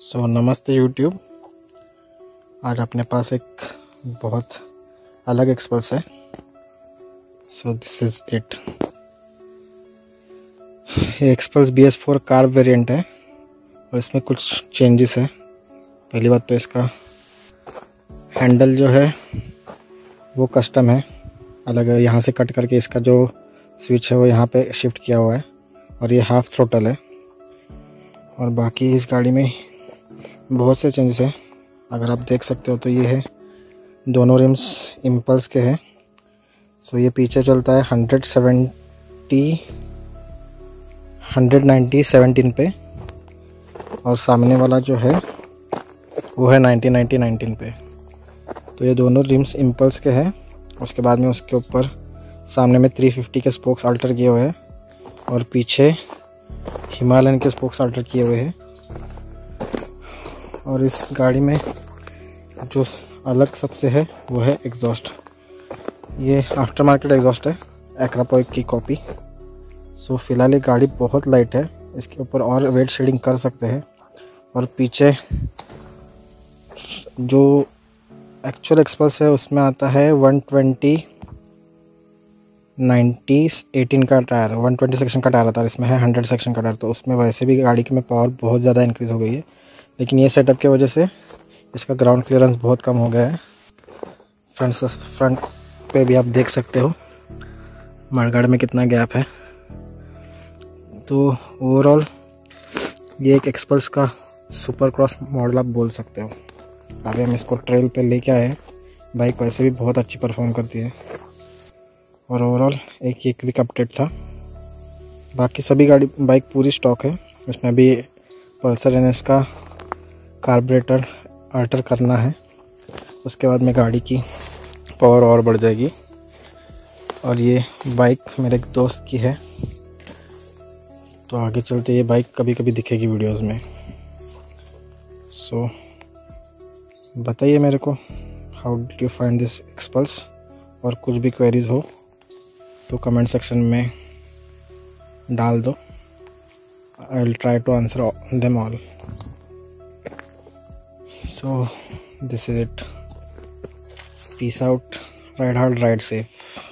नमस्ते यूट्यूब। आज अपने पास एक बहुत अलग एक्सपल्स है। This is it. ये एक्सपल्स BS4 कार्ब वेरिएंट है और इसमें कुछ चेंजेस है। पहली बात तो इसका हैंडल जो है वो कस्टम है, अलग है। यहाँ से कट करके इसका जो स्विच है वो यहाँ पे शिफ्ट किया हुआ है और ये हाफ थ्रोटल है। और बाकी इस गाड़ी में बहुत से चेंजेस हैं। अगर आप देख सकते हो तो ये है, दोनों रिम्स इम्पल्स के हैं। ये पीछे चलता है 190 17 पे और सामने वाला जो है वो है 90 19 पे। तो ये दोनों रिम्स इम्पल्स के हैं। उसके बाद में उसके ऊपर सामने में 350 के स्पोक्स अल्टर किए हुए हैं और पीछे हिमालयन के स्पोक्स अल्टर किए हुए हैं। और इस गाड़ी में जो अलग सबसे है वो है एग्जॉस्ट। ये आफ्टर मार्केट एग्जॉस्ट है, एक्रापोइक की कॉपी। फ़िलहाल ये गाड़ी बहुत लाइट है, इसके ऊपर और वेट शेडिंग कर सकते हैं। और पीछे जो एक्चुअल एक्सपल्स है उसमें आता है 120 90 18 का टायर, 120 सेक्शन का टायर आता है। इसमें है 100 सेक्शन का टायर। तो उसमें वैसे भी गाड़ी की में पावर बहुत ज़्यादा इंक्रीज़ हो गई है, लेकिन ये सेटअप की वजह से इसका ग्राउंड क्लियरेंस बहुत कम हो गया है। फ्रंट पे भी आप देख सकते हो मडगार्ड में कितना गैप है। तो ओवरऑल ये एक एक्सपल्स का सुपर क्रॉस मॉडल आप बोल सकते हो। अभी हम इसको ट्रेल पे लेके आए हैं। बाइक वैसे भी बहुत अच्छी परफॉर्म करती है और ओवरऑल एक ये क्विक अपडेट था। बाकी सभी बाइक पूरी स्टॉक है। इसमें भी पल्सर NS का कार्बोरेटर अल्टर करना है, उसके बाद में गाड़ी की पावर और बढ़ जाएगी। और ये बाइक मेरे एक दोस्त की है, तो आगे चलते ये बाइक कभी कभी दिखेगी वीडियोस में। बताइए मेरे को, how did you find this Xpulse. और कुछ भी क्वेरीज हो तो कमेंट सेक्शन में डाल दो। I will try to answer them all. This is it. Peace out. Ride hard, ride safe.